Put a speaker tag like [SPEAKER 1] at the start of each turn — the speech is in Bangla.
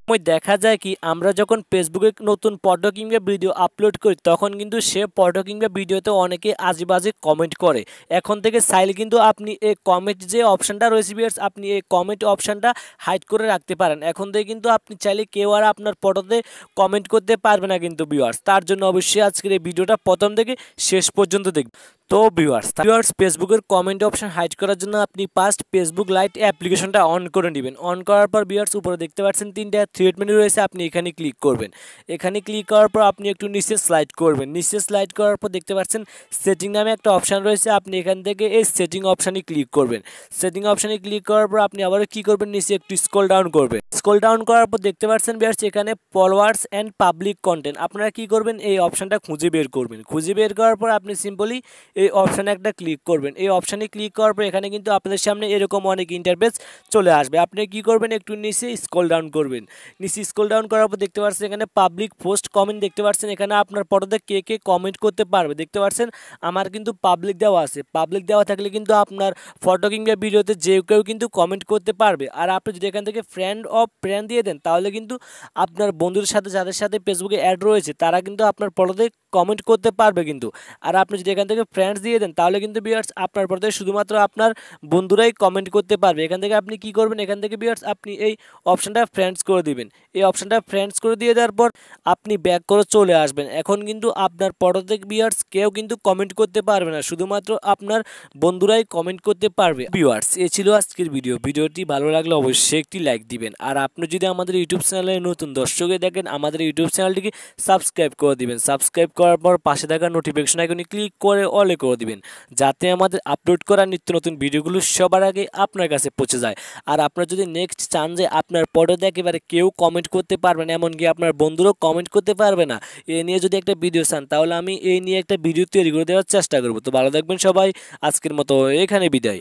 [SPEAKER 1] দেখা যায় কি আমরা যখন ফেসবুকে নতুন ফটো কিংবা ভিডিও আপলোড করি তখন কিন্তু সে ফটো কিংবা ভিডিওতে অনেকে আজেবাজে কমেন্ট করে। এখন থেকে চাইলে কিন্তু আপনি এই কমেন্ট যে অপশানটা রয়েছে ভিউয়ার্স, আপনি এই কমেন্ট অপশানটা হাইড করে রাখতে পারেন। এখন থেকে কিন্তু আপনি চাইলে কেউ আর আপনার ফটোতে কমেন্ট করতে পারবে না কিন্তু ভিউয়ার্স। তার জন্য অবশ্যই আজকের এই ভিডিওটা প্রথম থেকে শেষ পর্যন্ত দেখবেন। তো ভিউয়ার্স ফেসবুকের কমেন্ট অপশন হাইড করার জন্য আপনি ফার্স্ট ফেসবুক লাইট অ্যাপ্লিকেশনটা অন করে নেবেন। অন করার পর ভিউয়ার্স উপরে দেখতে পাচ্ছেন তিনটা থ্রেড মেনু রয়েছে, আপনি এখানে ক্লিক করবেন। এখানে ক্লিক করার পর আপনি একটু নিচে স্লাইড করবেন। নিচে স্লাইড করার পর দেখতে পাচ্ছেন সেটিং নামে একটা অপশান রয়েছে, আপনি এখান থেকে এই সেটিং অপশানে ক্লিক করবেন। সেটিং অপশানে ক্লিক করার পর আপনি আবারও কী করবেন, নিচে একটু স্ক্রল ডাউন করবেন। স্ক্রল ডাউন করার পর দেখতে পাচ্ছেন ভিউয়ার্স এখানে ফলোয়ার্স অ্যান্ড পাবলিক কন্টেন্ট, আপনারা কী করবেন এই অপশানটা খুঁজে বের করবেন। খুঁজে বের করার পর আপনি সিম্পলি এই অপশানে একটা ক্লিক করবেন। এই অপশানে ক্লিক করার পর এখানে কিন্তু আপনাদের সামনে এরকম অনেক ইন্টারফেস চলে আসবে। আপনি কি করবেন, একটু নিচে স্ক্রল ডাউন করবেন। নিচে স্ক্রল ডাউন করার পর দেখতে পাচ্ছেন এখানে পাবলিক পোস্ট কমেন্ট দেখতে পাচ্ছেন। এখানে আপনার ফটোতে কে কে কমেন্ট করতে পারবে দেখতে পাচ্ছেন। আমার কিন্তু পাবলিক দেওয়া আছে। পাবলিক দেওয়া থাকলে কিন্তু আপনার ফটো কিংবা ভিডিওতে যে কেউ কিন্তু কমেন্ট করতে পারবে। আর আপনি যদি এখান থেকে ফ্রেন্ড দিয়ে দেন তাহলে কিন্তু আপনার বন্ধুদের সাথে যাদের সাথে ফেসবুকে অ্যাড রয়েছে তারা কিন্তু আপনার ফটোতে কমেন্ট করতে পারবে কিন্তু। আর আপনি যদি এখান থেকে ফ্রেন্ডস দিয়ে দেন তাহলে কিন্তু ভিউয়ার্স আপনার ফটোতে শুধুমাত্র আপনার বন্ধুরাই কমেন্ট করতে পারবে। এখান থেকে আপনি কি করবেন, এখান থেকে ভিউয়ার্স আপনি এই অপশানটা ফ্রেন্ডস করে দিবেন। এই অপশানটা ফ্রেন্ডস করে দিয়ে দেওয়ার পর আপনি ব্যাক করে চলে আসবেন। এখন কিন্তু আপনার ফটোতে ভিউয়ার্স কেউ কিন্তু কমেন্ট করতে পারবে না, শুধুমাত্র আপনার বন্ধুরাই কমেন্ট করতে পারবে। ভিউয়ার্স এই ছিল আজকের ভিডিওটি ভালো লাগলে অবশ্যই একটি লাইক দিবেন। আর আপনি যদি আমাদের ইউটিউব চ্যানেলে নতুন দর্শকে দেখেন আমাদের ইউটিউব চ্যানেলটিকে সাবস্ক্রাইব করে দিবেন। সাবস্ক্রাইব করার পর পাশে থাকা নোটিফিকেশন আইকনে ক্লিক করে অলে করে দিবেন, যাতে আমাদের আপলোড করা নিত্য নতুন ভিডিওগুলো সবার আগে আপনার কাছে পৌঁছে যায়। আর আপনার যদি নেক্সট চান যে আপনার ফটোতে একেবারে কেউ কমেন্ট করতে পারবে না, এমনকি আপনার বন্ধুরাও কমেন্ট করতে পারবে না, এ নিয়ে যদি একটা ভিডিও চান তাহলে আমি এই নিয়ে একটা ভিডিও তৈরি করে দেওয়ার চেষ্টা করব। তো ভালো থাকবেন সবাই, আজকের মতো এখানে বিদায়।